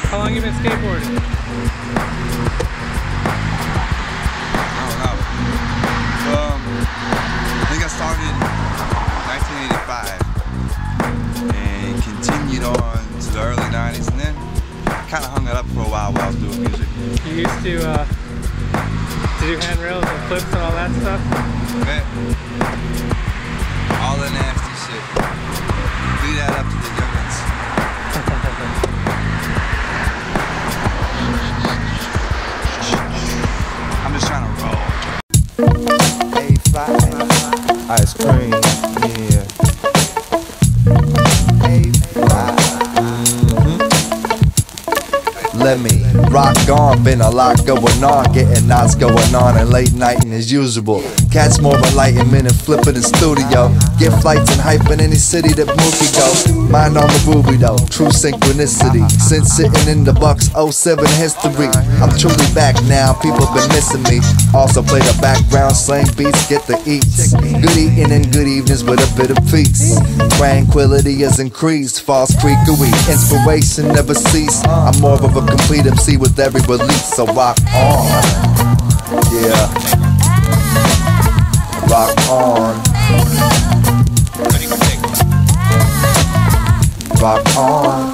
How long you been skateboarding? I don't know. I think I started in 1985 and continued on to the early 90s, and then kind of hung it up for a while I was doing music. You used to do handrails and flips and all that stuff? Man, all the nasty shit. Leave that up to the youngins. I'm just trying to roll. A5 ice cream, yeah. A5. Let me rock on, been a lot going on, getting knots going on, and late nighting as usual. Catch more enlightenment and flipping in studio. Get flights and hype in any city that Moka go. Mind on the ruby though, true synchronicity. Since sitting in the Bucks 07 history, I'm truly back now, people been missing me. Also play the background, slang beats, get the eats. Good eating and good evenings with a bit of peace. Tranquility has increased, false creakery. Inspiration never cease. I'm more of a complete MC with every release, so rock on. Yeah. Rock on. Rock on.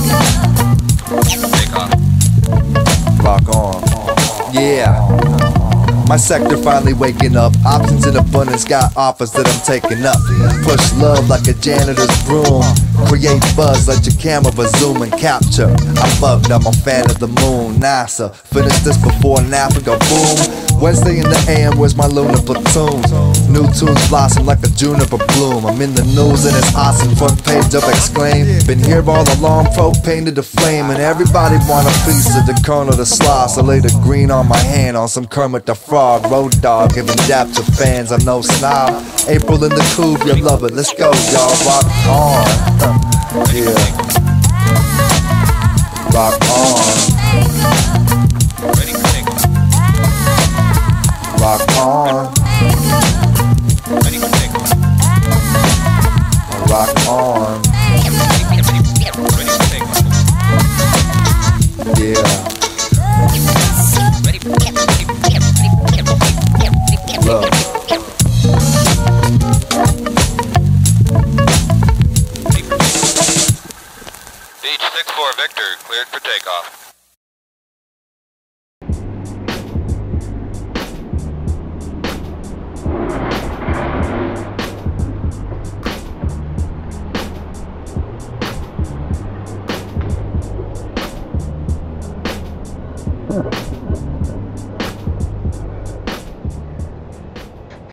Rock on. Yeah. My sector finally waking up. Options in abundance, got offers that I'm taking up. Push love like a janitor's broom. Create buzz, let your camera zoom and capture. I'm bugged, I'm a fan of the moon. NASA, finish this before Napa go boom. Wednesday in the AM, where's my lunar platoon? New tunes blossom like a juniper bloom. I'm in the news and it's awesome, front page up exclaim. Been here all along, propane to the flame. And everybody want a piece of the kernel to slaw. So lay the green on my hand on some Kermit the Frog. Road dog, giving dap to fans, I'm no snob. April in the coupe, you love it, let's go y'all, rock on. Yeah. Rock on. Rock on. Rock on. Yeah. Love. Beach 6-4 Victor, cleared for takeoff. Huh.